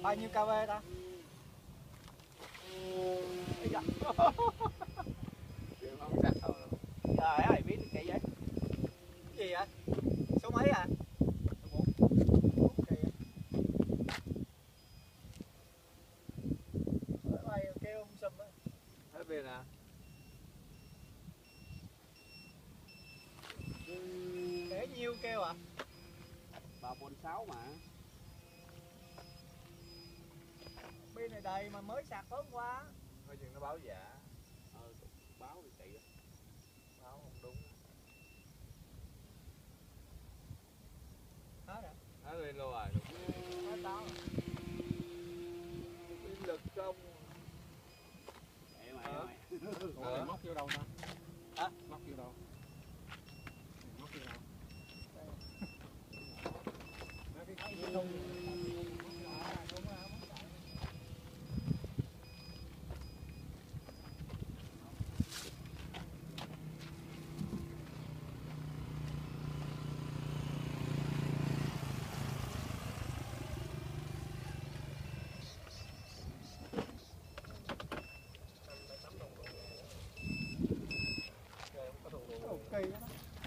Bao nhiêu kv ta? Trời ơi, biết cái gì vậy? Cái gì vậy? Số mấy à? Số 4. Kỳ vậy? Mày kêu ông sầm á. Hết về nè. Kể nhiêu kêu à? 346 mà. Bên này đầy mà mới sạc tối hôm qua. Thôi chừng nó báo giả. Báo thì chạy. Báo không đúng. Hết rồi. Hết lên luôn rồi. Hết táo rồi. Pin lực công. Ủa, móc vô đâu ta? Hả? Móc vô đâu? Móc vô đâu? Cái thùng. Kỳ đó.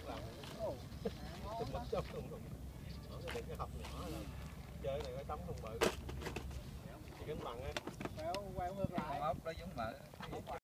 Trong thùng thùng. Ở cái hộp nhỏ là chơi này có tấm thùng bự. Chỉ kính bằng á. Quẹo ngược lại. Ốc đó giống mỡ.